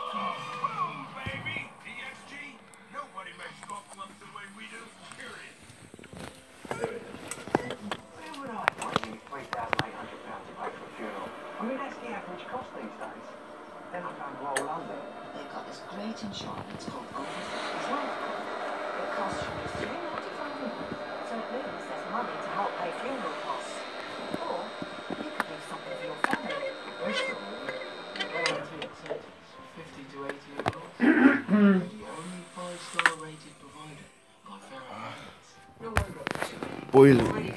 Boom, baby! EXG, nobody makes golf clubs the way we do, period. Where would I find you £3,800 to pay for a funeral? I mean, that's the average cost these days. Then I found Royal London. They've got this great insurance called Gold as well. It costs you just £395, so it means there's money to help pay funeral costs. Or you could leave something for your family. Guarantee acceptance, 50 to 80 euros. The only 5-star rated provider by Farrah Finance. No wonder. Boiling.